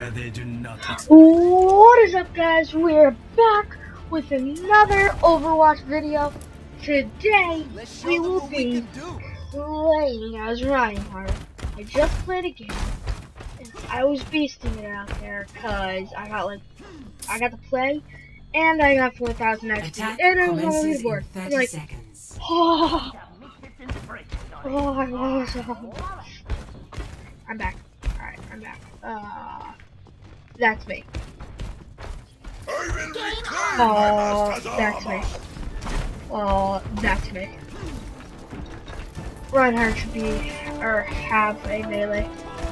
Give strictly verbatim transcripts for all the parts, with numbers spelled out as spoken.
They do not. What is up, guys? We're back with another Overwatch video. Today we will be playing as Reinhardt. I just played a game and I was beasting it out there because I got like I got to play and I got four thousand X P and it was only worth. I'm like, seconds. oh, oh, I lost. I'm back. All right, I'm back. Uh. That's me. Oh, that's me. Oh, that's me. Reinhardt should be, or have a melee.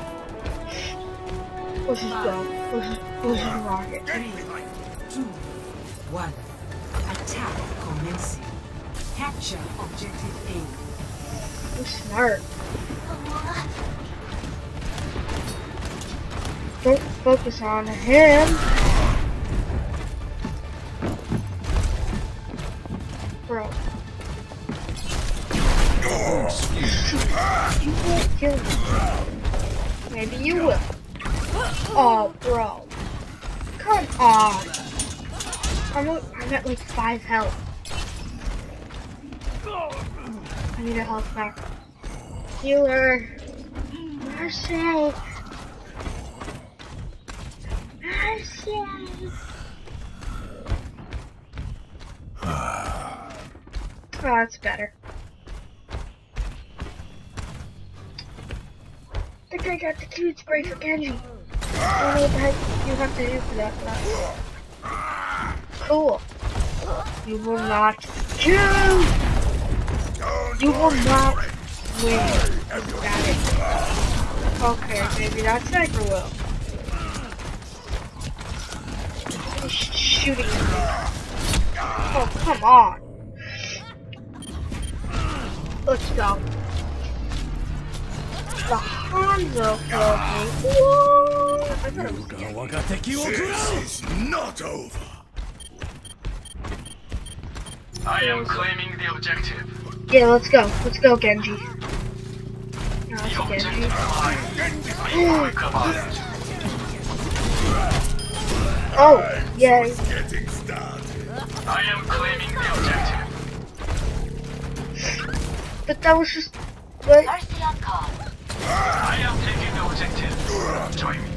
Let's just go. Let's just, let's just rock it. Three, two, one. Attack commencing. Capture objective A. I'm smart. Don't focus on him. Bro. You won't kill me. Maybe you will. Oh, bro. Come on. I'm, a, I'm at like five health. I need a health back. Healer. Mercy. Oh, that's better. I think I got the cute spray for Genji. I don't know what the heck you have to do for that. For that. Cool. You will not kill. You will not win. Got it. Okay, maybe that sniper will. Shooting at me. Oh, come on. Let's go. The Hanzo killed me. Whoa! I thought it was This is not over. I am claiming the objective. Yeah, let's go. Let's go, Genji. No, it's The Genji. Oh, yay. Getting started. I am claiming the objective. But that was just... What? Mercy on call. I am taking the objective. Join me.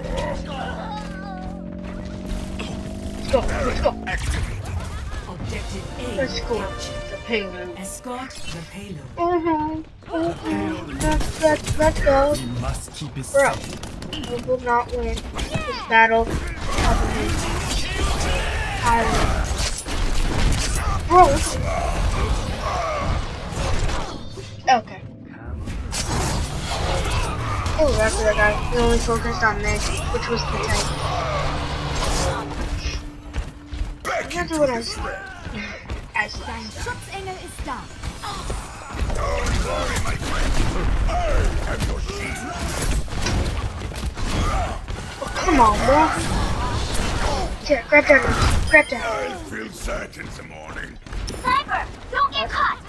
Let's go. Let's go. Objective A. Let's go. captured. The payload. Escort the payload. Uh-huh. Uh-huh. Let's, let's, let's go. We must keep it Bro, safe. we will not win this battle. I will. Bro, okay. Oh, after that guy, we only focused on this, which was the tank. That's what I said. As Dein Schutzengel ist da. Don't worry, my friend. I have your shield. oh, come on, bro. Yeah, grab that, grab that. I feel sad in the morning. Sniper, don't get caught.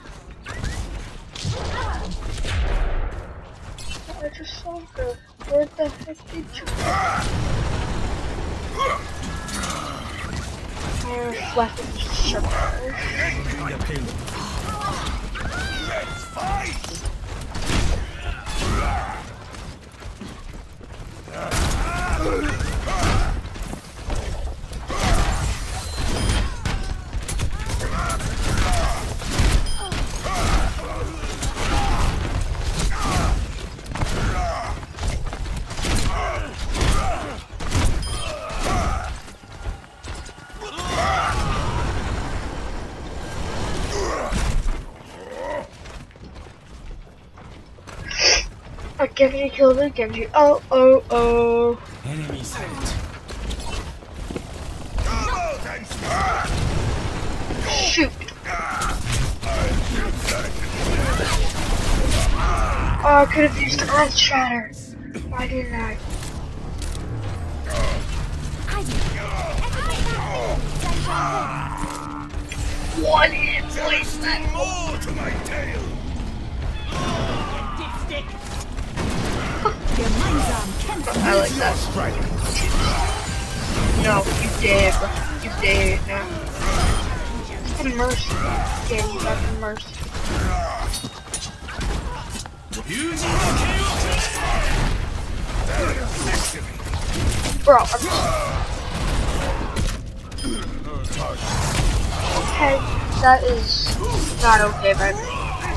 I just saw her. Where the heck did you go? I left it shut Let's fight! I Genji killed the Genji. Oh, oh, oh. Enemy sight. Shoot. Oh, I could have used Earth Shatter. Why didn't I? One hit placement. More to my tail. Dipstick. I like that. No, you dead, bro. You dead now. And mercy. Yeah, you got the mercy. Bro, I'm okay, that is not okay by me.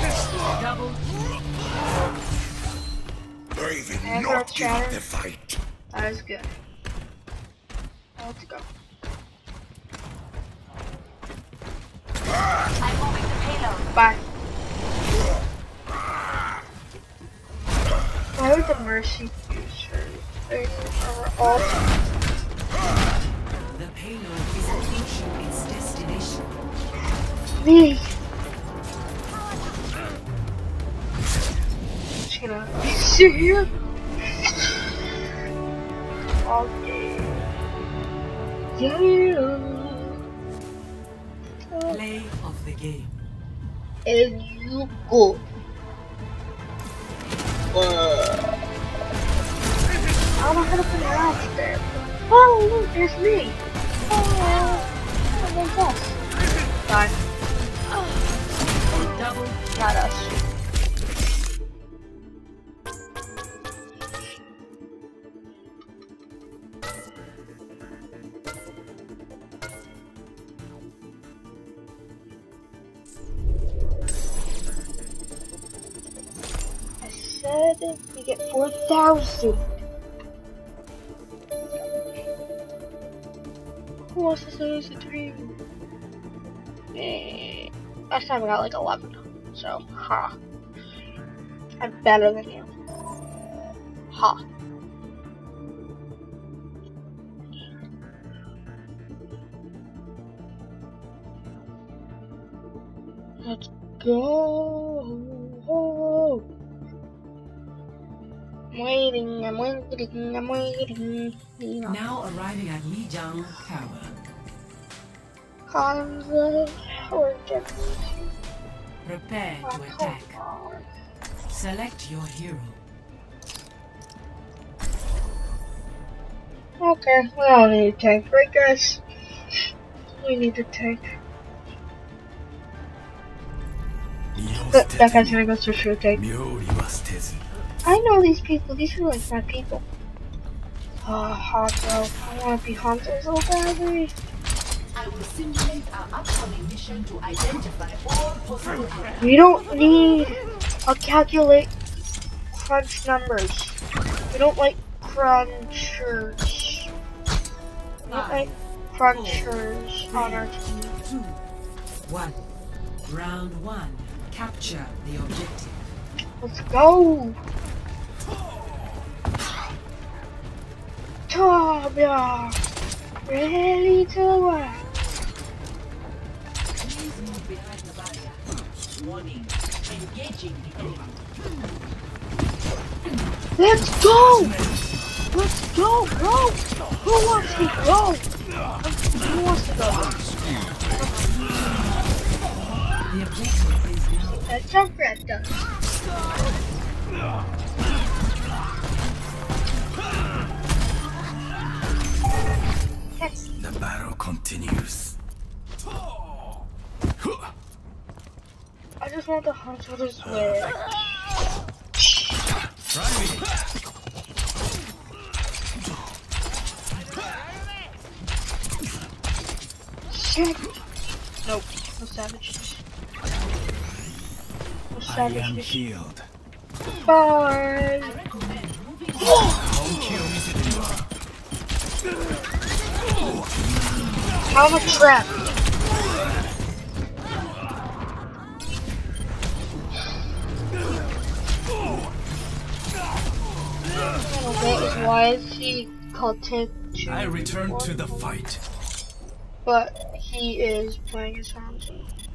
Brave And not Earth give up Shatter. the fight. That is good. Let's go. I'm moving the payload. Bye. Why would the mercy use her thing or all? The payload is approaching its destination. Me. Just gonna sit here. Okay. Yeah. Play of the game. And you go. Uh, I don't know how to pronounce that. Oh, look, there's me. Oh, I'm the boss. Bye. Double Not us. I said we get four thousand. Who wants to say it's a dream? Eh, last time I got like eleven. So, ha. I'm better than you. Ha. Let's go. I'm waiting, I'm waiting, I'm waiting. now arriving at Lijiang Tower. Columns of origin. Prepare to attack. Select your hero. Okay, we don't need a tank, right guys? We need a tank. That, that guy's gonna go search for a tank. I know these people, these are like my people. Oh, Hanzo. I wanna be Hanzo so badly. I will simulate our upcoming mission to identify all possible threats. We don't need a calculate crunch numbers. We don't like crunchers. We don't like crunchers on our team. Two, one. Round one. Capture the objective. Let's go! Tabia! Ready to work! Please move behind the barrier. Warning. Engaging the enemy. Let's go! Let's go, bro! Who wants to go? Who wants to go? The objective is now. Let's Junkrat done. The battle continues. I just want the hunter to win. Try me. Shit! Nope, no savages. No savages. healed. Bye! I'm a trap. That is why is he called Tank two? I return to the fight. But he is playing his hands.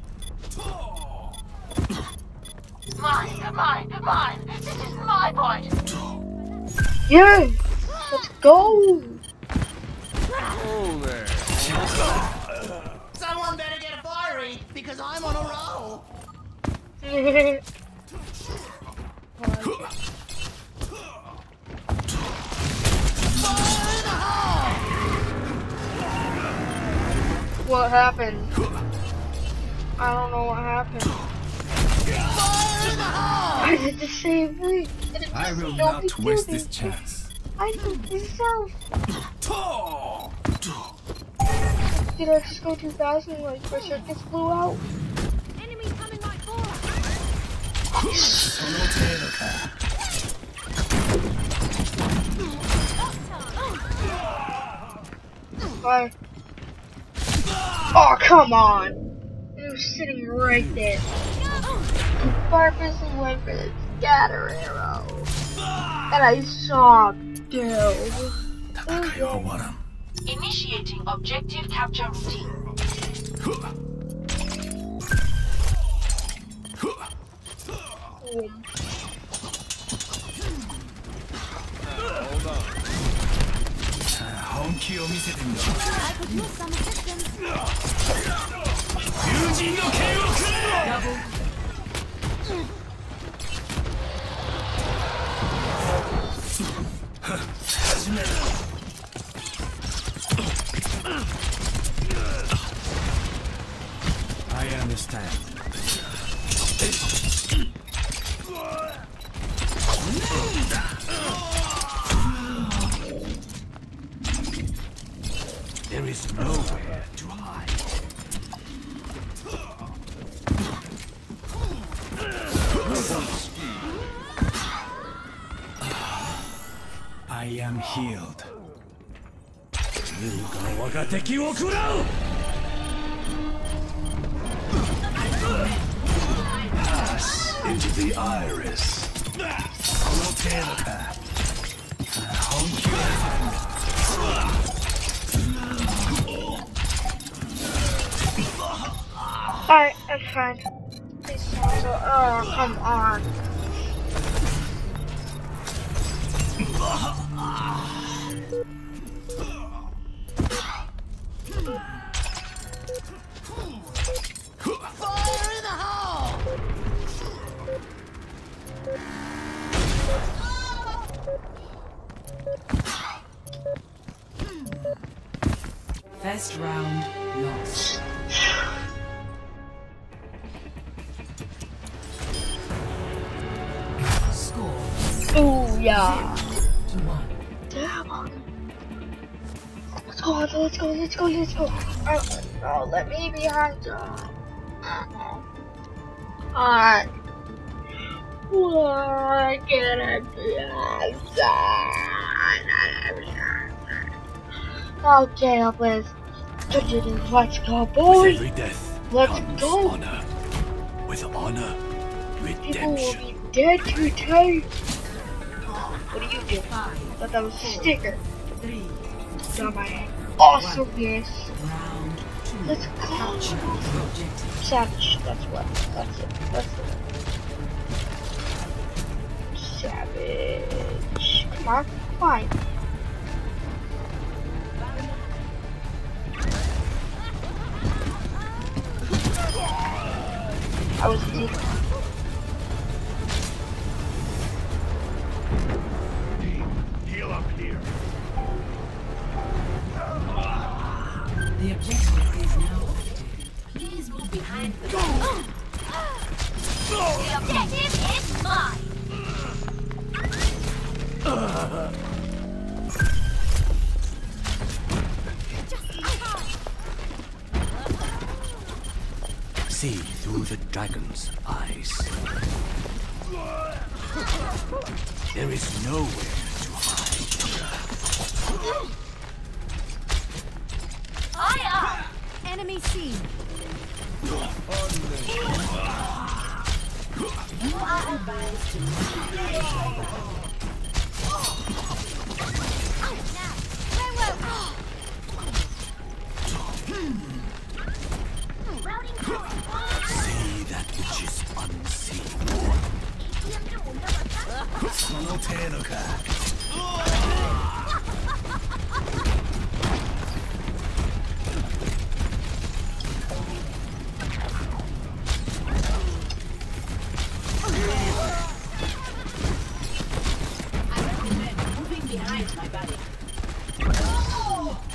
Mine, mine, mine. This is my point. Yeah! Let's go! Someone better get a fiery because I'm on a roll. What happened? I don't know what happened. I did the same thing. I will not waste this chance. I did this myself. Did I just go too fast and like my circuits blew out? Enemy coming right for us. Bye. Oh, come on! It was sitting right there. Purpose and went for the scatter arrow. And I saw Bill. Initiating objective capture routine. I could use some assistance. I understand. There is nowhere to hide. I am healed. Pass into the iris. Alright, that's fine. These songs are, oh, come on. Fire in the hole! First round lost. Score Ooh, yeah. to one. Damn. Let's go, let's go, let's go, let's go. Oh, oh let me behind you. Alright. What can I be Okay, now please. Let's go, boys. Every death Let's comes go. honor. With honor, People will redemption. be dead today. What do you do? I thought that was a sticker. Three. Dumbass. Awesomeness. Round two. Let's go. Capture the objective. Savage. That's what. That's it. That's it. Savage. Come on. Fine. I was deep. Heal up here. The objective is now active. Please move behind the The objective is mine. See through the dragon's eyes. There is nowhere to hide. Fire! Enemy seen. You are advised to See that which is unseen.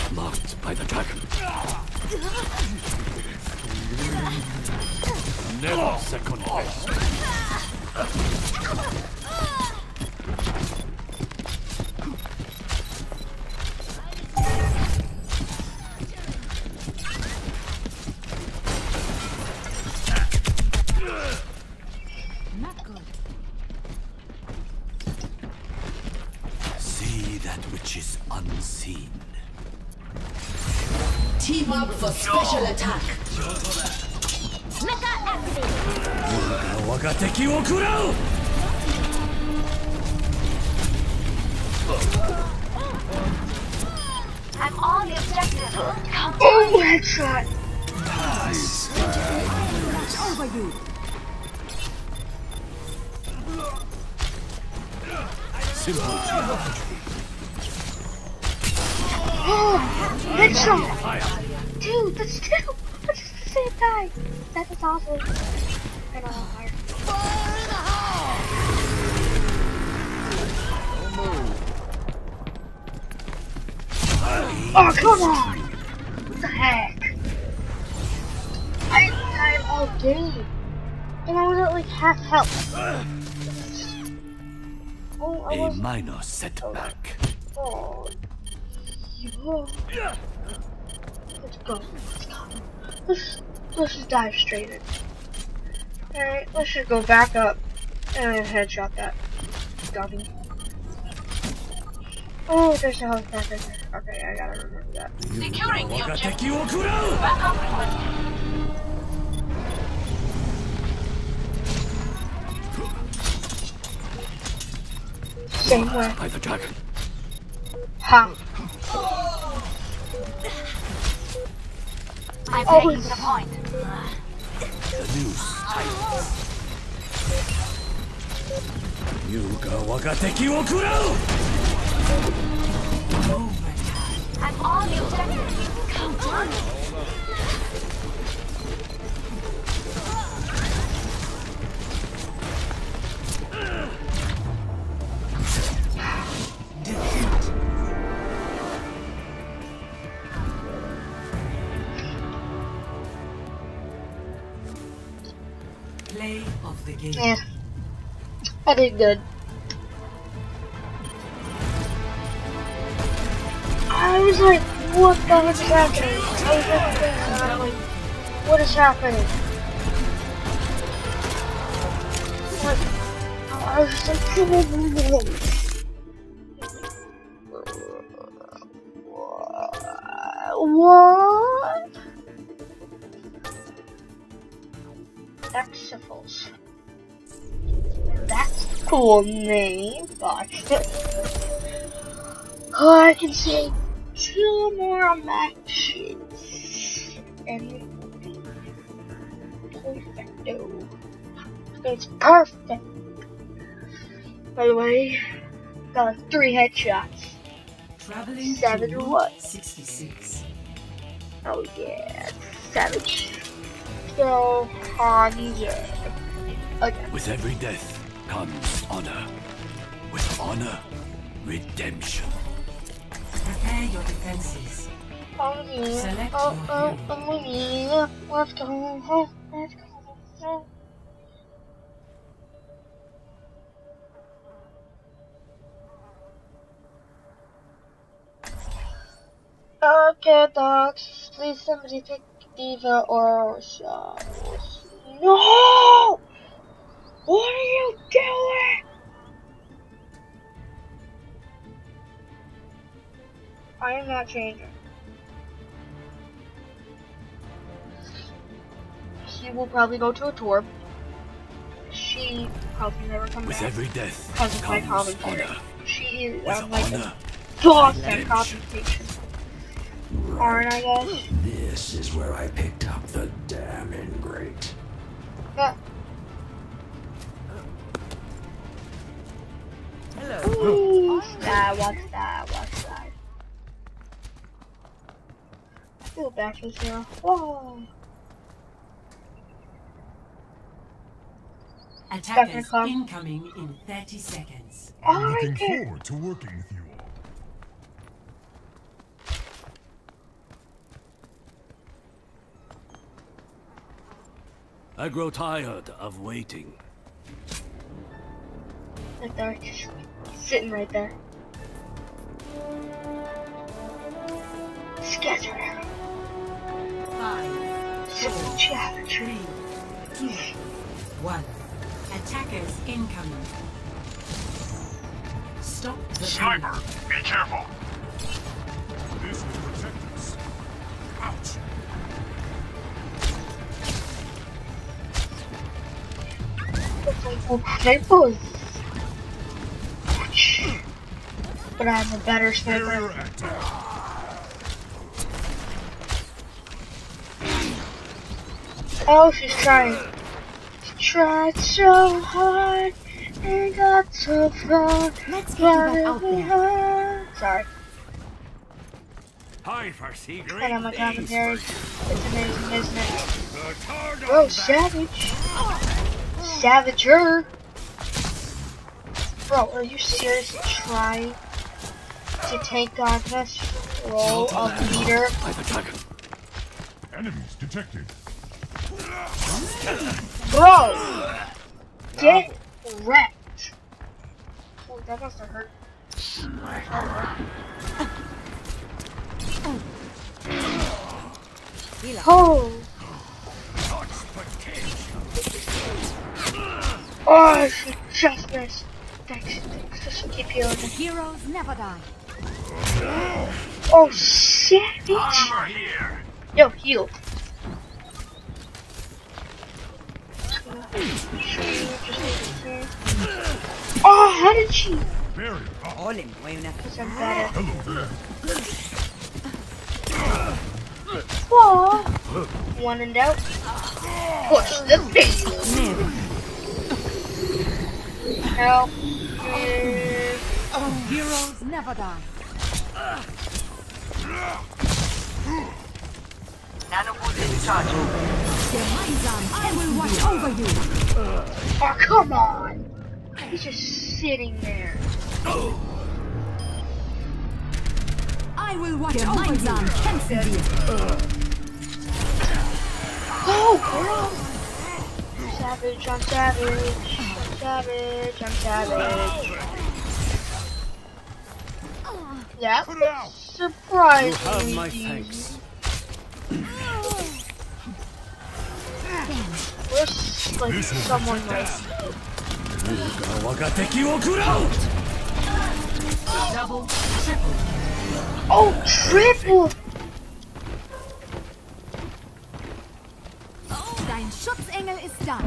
Marked by the dragon. Never second best. Not good. See that which is unseen. Team up for special attack. Mecha activated. 我が敵を食らう I'm on the objective. Come Oh, headshot! Over you. Oh, headshot! Dude, that's two! That's the same guy! That is awesome. I don't know fire. Oh, come on! What the heck? I died all game. And I was at like half health. Oh, I A was. minor setback. Oh. You- Let's go. Let's go. Let's, let's just dive straight in. Alright, let's just go back up and headshot that dummy. Oh, there's a helicopter right there. Okay, I gotta remember that. securing the 我が objective. 敵を食らう Backup requested. Same way. By the dragon. Ha. I'm Oh, taking it's- the point. The news tightens. 優が我が敵を食らう I'm on the objective. Come on. Play of the game. Yeah. I did good. I was like, what the heck is happening? I was looking at this and I'm like, what is happening? Like, I was just like, what? Exifals. That's a cool name, but oh, I can see two more matches and it will be perfecto. It's perfect. By the way, got like three headshots. Traveling Seven to or Route what? sixty-six. Oh yeah, savage. So on yeah. Again. With every death comes honor. With honor, redemption. Prepare your defenses. Oh yeah. Select Oh your oh hero. oh yeah. Let's go. Oh, let's go. Okay, dogs. Please somebody pick Diva or Shadows. No! What are you doing? I am not changing. She will probably go to a tour. She probably never come With back every death because of my comes commentary. honor. She is With um, like honor, a dog at redemption. compensation. Aren't I, guys? This is where I picked up the damn ingrate. Yeah. Hello. That, what's that? What's that? I feel back to zero. Whoa. Attackers Club. incoming in thirty seconds. Alright, Looking good. forward to working with you all. I grow tired of waiting. Right there, just sitting right there. Scatter. Five, Scatter. three, two, one. Attackers incoming. Stop the Sniper, time. be careful. This will protect us. Ouch. Sniper. But I'm a better Barrier sniper. active. Oh, she's trying. She tried so hard and got so far. Let's get you back out there. Sorry. I foresee great And I'm a commentary. It's amazing, isn't it? The Targon Bro, savage. Savager. Bro, are you seriously trying to take on this role of leader? by the dragon. Enemies detected. Bro! Get wrecked. Oh, that must have hurt. Oh! Oh, she just missed. Thanks, thanks. Just keep healing. Heroes never die. Oh, savage! Over here. Yo, heal. Oh, how did she? Barrier up. Because I'm better. Hello there. Whoa. One in doubt. Push the payload. Help. Mm. Heroes never die. Nanoboost charging. I will watch over you. Oh, come on. He's just sitting there. I will watch over you. Cancel you. Oh, girl. Savage, I'm savage. I'm savage, I'm savage. That You was surprisingly have my easy. thanks. Where's like This will someone protect like us. Wagateki wo kurau! Double, triple. oh triple? Dein Schutzengel ist da.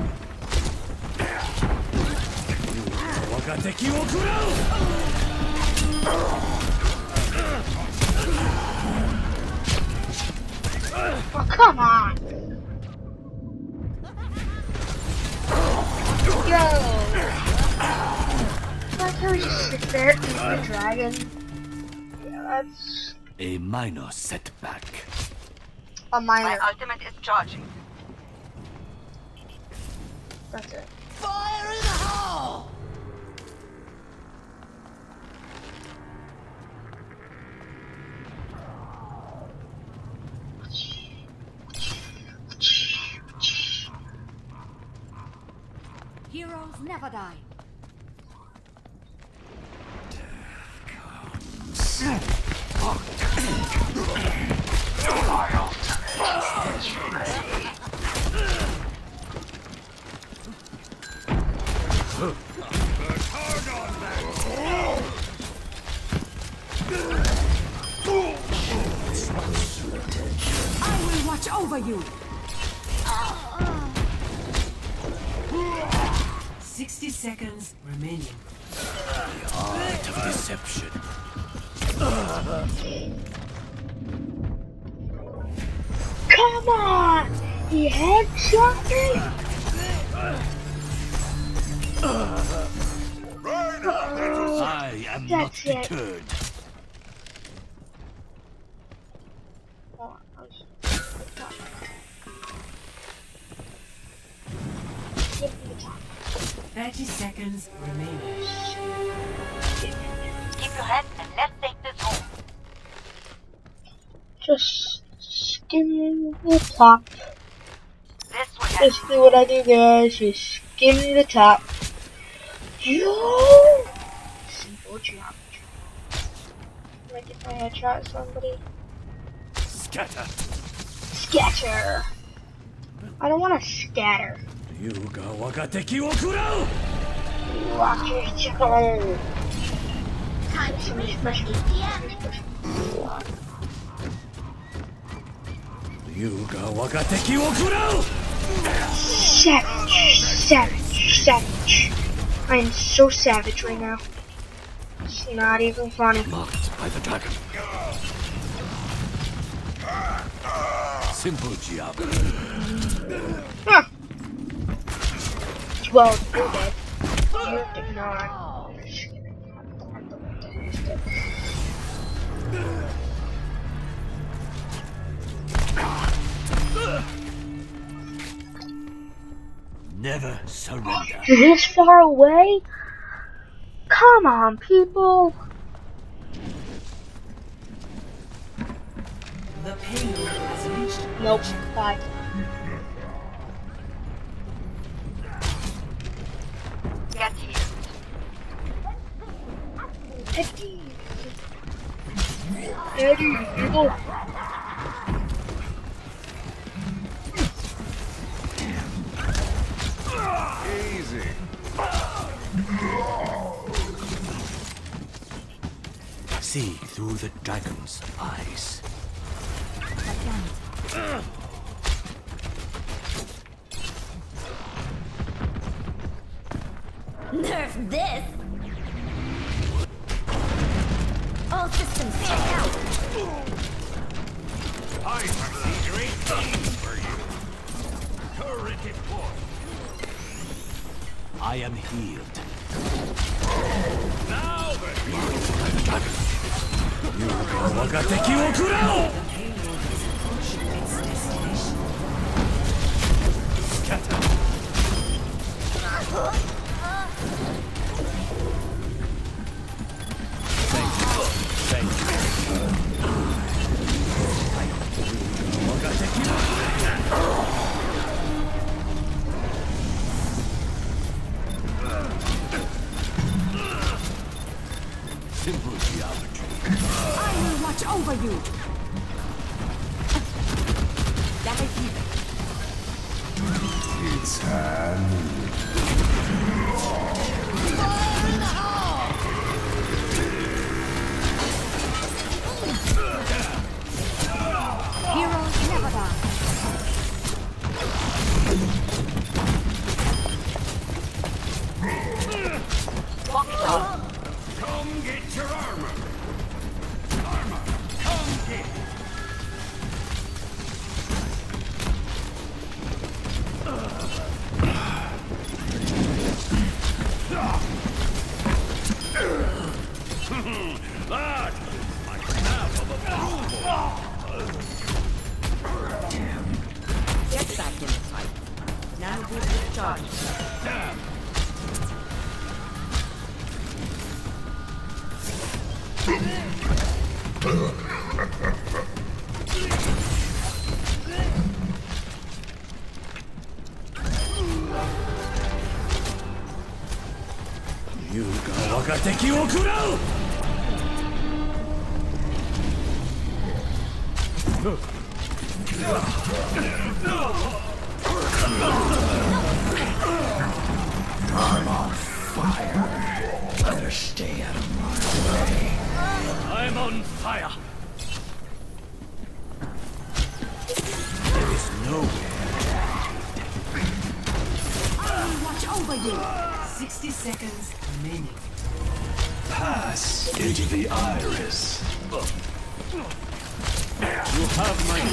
Wagateki wo kurau! Oh come on! Yo! Why can't we just sit there and eat the dragon? Yeah, that's A minor setback. a My minor. ultimate is charging. That's it. Fire in the hole! Heroes never die. I will watch over you. Sixty seconds remaining. Art of deception. Come on! He headshot me? I am not That's it. deterred. Oh, I was- Give me the top. Thirty seconds remaining. Keep your head and let's take this home. Just skim the top. This will Basically what I do, guys, is skim the top. Yo! Simple geometry. Like if I headshot somebody. Scatter. Scatter! I don't want to scatter. Yuga wagateki wo kurau! Watch your chicken. Time to meet the end. Yuga wagateki wo kurau! Savage, savage, savage. I am so savage right now. It's not even funny. Marked by the dragon. Simple geometry. Huh. Well, you're dead. You're dead. No, I'm just kidding. I'm the one that is dead. Never surrender. This far away? Come on, people. The payload has reached. Nope. Bye. Get here. Eddie. Eddie, you go. Easy. See through the dragon's eyes. Nerf this! All systems check out! I see great things for you. Turret deployed. I am healed. Now then. By the dragon. Yuga wagateki wo kurau! The payload is approaching its destination. Scatter. Thank you. Thank you. Wagateki wo simple geometry. I will watch over you! That is even. It's time. Heroes never die. Come get your armor. Armor. Come get. That is my staff of approval. Get back in the fight. Now boost is charged. Yuga wagateki wo kurau! I'm on fire. Better stay out of my way. I'm on fire. There is no I will watch over you! sixty seconds remaining. Pass into the iris. you have my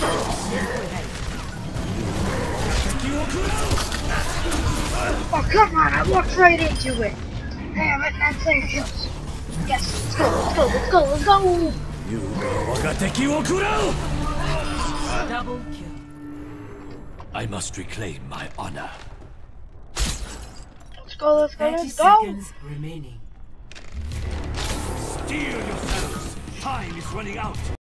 Oh, come on. I walked right into it. Damn it. That's like kills. Yes. Let's go. Let's go. Let's go. Let's go. Yuga wagateki wo kurau! Double kill. I must reclaim my honor. Let's go. Let's go. thirty Let's go. seconds remaining. Steel yourselves. Time is running out.